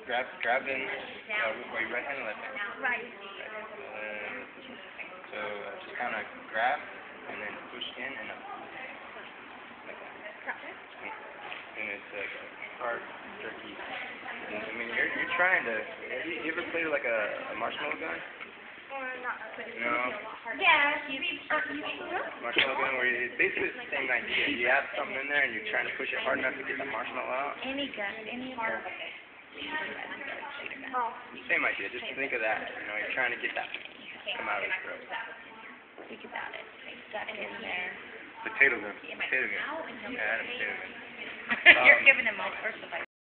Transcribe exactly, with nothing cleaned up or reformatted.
grab, grab in, uh, are you right hand or left hand? Right. Uh, so uh, just kind of grab and then push in and up. Like that. And it's like a hard, jerky. And, I mean, you're, you're trying to, have you, you ever played like a, a marshmallow gun? Or not, but it's No. Yeah, you, uh, you sure? Marshmallow gun, where it's basically the same idea. You have something in there and you're trying to push it hard enough to get the marshmallow out. Any gun, any hard. Oh. Same idea. Just think of that. You know, you're trying to get that come out of his throat. Think about it. Stuck in there. Potato gun. Potato gun. Yeah, I had a potato gun. You're Um, giving him all sorts of ideas.